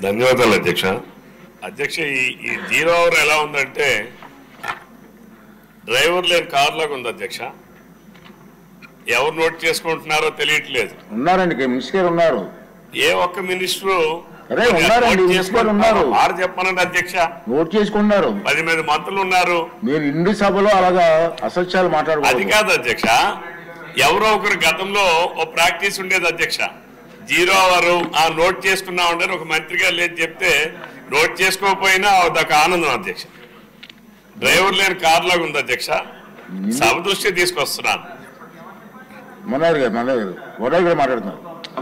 ధన్యవాదాలు అధ్యక్ష. అధ్యక్ష, ఈ 0 అవర్ ఎలా ఉందంటే డ్రైవర్ లేని కార్ లాగా ఉంది అధ్యక్ష. ఎవరు నోట్ చేసుకుంటున్నారో తెలియట్లేదు. ఉన్నారండి, మినిస్టర్ ఉన్నారు. ఏ ఒక్క మినిస్టరు ఉన్నారు చెప్పనండి అధ్యక్ష. నోట్ చేసుకున్నారు. 10 మంది మంత్రులు ఉన్నారు. మీరు ఇండి సభలో అలాగా అసత్యాలు మాట్లాడారు. అది కాదు అధ్యక్ష, ఎవరో ఒకరు గతంలో ఓ ప్రాక్టీస్ ఉండేది అధ్యక్ష. 0 అవర్ నోట్ చేసుకున్నామంటే ఒక మంత్రి గారు లేదు చెప్తే నోట్ చేసుకోకపోయినా అదొక ఆనందం అధ్యక్ష. డ్రైవర్ లేని కార్ లాగా ఉంది అధ్యక్ష. సభ దృష్టి తీసుకొస్తున్నాను. మనోహర్ గారు మాట్లాడుతున్నారు.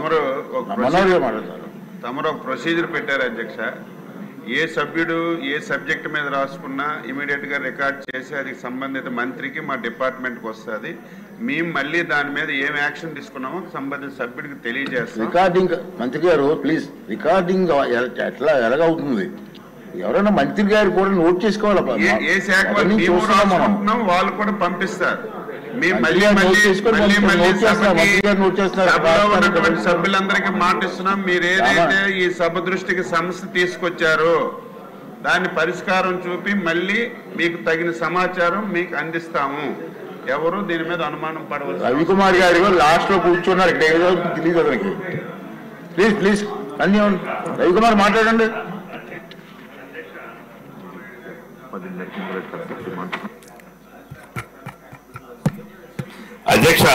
తమరు ఒక ప్రొసీజర్ పెట్టారు అధ్యక్ష. ఏ సభ్యుడు ఏ సబ్జెక్ట్ మీద రాసుకున్నా ఇమీడియట్ గా రికార్డ్ చేసి అది సంబంధిత మంత్రికి మా డిపార్ట్మెంట్కి వస్తుంది. మేము మళ్ళీ దాని మీద ఏం యాక్షన్ తీసుకున్నామో సంబంధిత సభ్యుడికి తెలియజేస్తాం. రికార్డింగ్ మంత్రి గారు ప్లీజ్, రికార్డింగ్ ఎలాగవుతుంది? ఎవరైనా మంత్రి గారు కూడా నోట్ చేసుకోవాలి. ఏ శాఖ వాళ్ళు కూడా పంపిస్తారు. సభ్యులందరికీ మాటిస్తున్నాం, మీరు ఏదైతే ఈ సభ దృష్టికి సమస్య తీసుకొచ్చారో దాన్ని పరిష్కారం చూపి మళ్ళీ మీకు తగిన సమాచారం మీకు అందిస్తాము. ఎవరు దీని మీద అనుమానం పడవచ్చు. రవికుమార్ గారు లాస్ట్ లో కూర్చున్నారు, తెలియదు అతనికి. ప్లీజ్ ప్లీజ్ అన్ని రవికుమార్ మాట్లాడండి. అధ్యక్ష,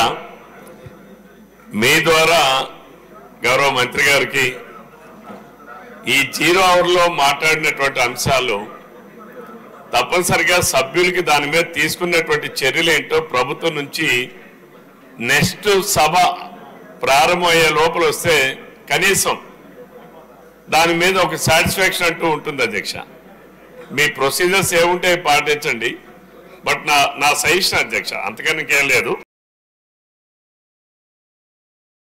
మీ ద్వారా గౌరవ మంత్రి గారికి ఈ 0 అవర్లో మాట్లాడినటువంటి అంశాలు తప్పనిసరిగా సభ్యులకి దాని మీద తీసుకున్నటువంటి చర్యలు ఏంటో ప్రభుత్వం నుంచి నెక్స్ట్ సభ ప్రారంభమయ్యే లోపల వస్తే కనీసం దాని మీద ఒక సాటిస్ఫాక్షన్ అంటూ ఉంటుంది అధ్యక్ష. మీ ప్రొసీజర్స్ ఏముంటే పాటించండి, బట్ నా సజెషన్ అధ్యక్ష, అంతకన్నా ఇంకేం లేదు.